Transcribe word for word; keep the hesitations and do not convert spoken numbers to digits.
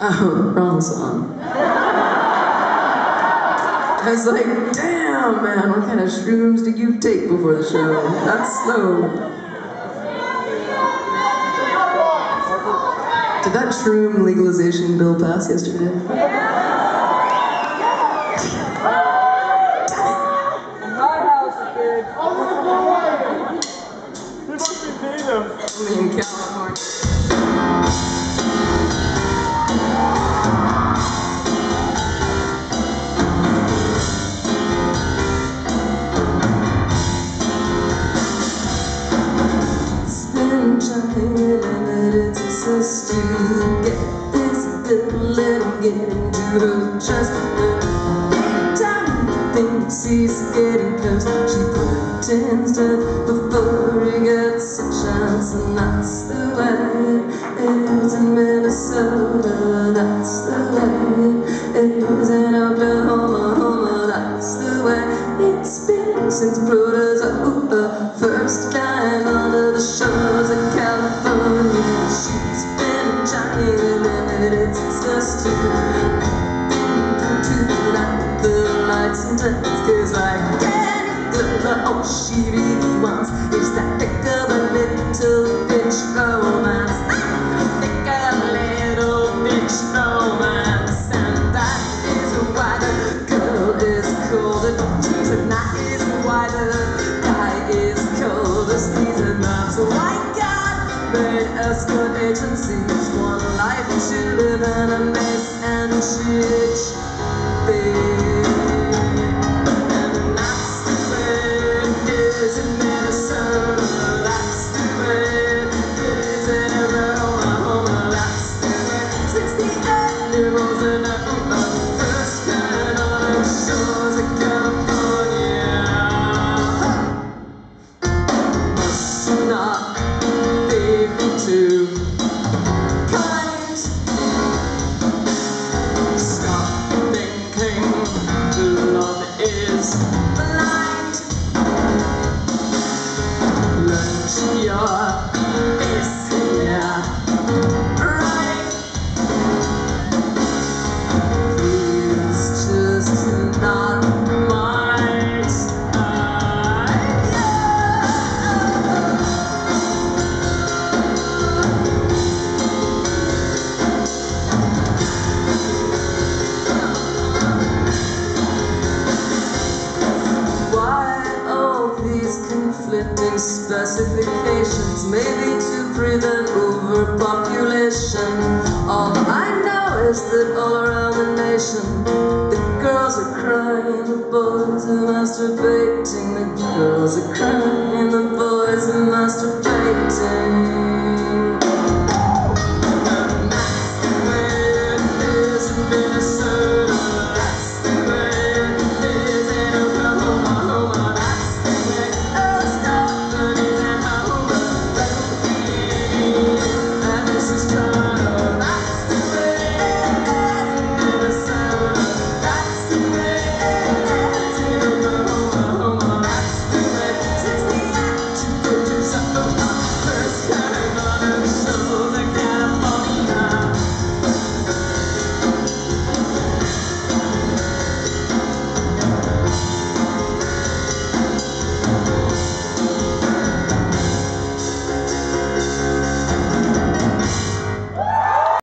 Oh, wrong song. I was like, damn, man, what kind of shrooms did you take before the show? That's slow. Did that shroom legalization bill pass yesterday? In my house, it did. They must be native. Only in California. Limited access to get this little and get into her chest. Every time he thinks he's getting close, she pretends to before he gets a chance. And that's the way it is in Minnesota. That's the way it is in Oklahoma. That's the way it's been since Protozoa first came under the shores of California. She's been shining limited success to into the night, the lights and turns. Cause like any girl, all she really wants is that thick of a little bitch romance. Thick of a little bitch romance. And that is why the girl is colder. She's a night is why the guy is cold. He's a nerve. So why God made escort agencies, one life to live in a mess and shit. And that's the way it is in Minnesota. That's the way it is in Oklahoma. That's the way since the animals in the first came on the shores of California. Must not be too kind. Stop thinking love is blind. Learn your behavior right. Please just not my style. Why all these conflicting specifications? Maybe to prevent overpopulation. All I know is that all around the nation, the girls are crying, the boys are masturbating. The girls are crying, the boys are masturbating.